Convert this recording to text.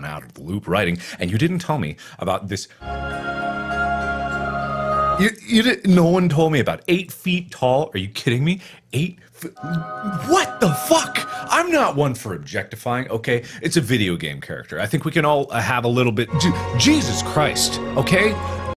gone out of the loop writing, and you didn't tell me about this. No one told me about 8 feet tall. Are you kidding me? 8 feet. What the fuck? I'm not one for objectifying, okay? It's a video game character. I think we can all have a little bit. Jesus Christ, okay?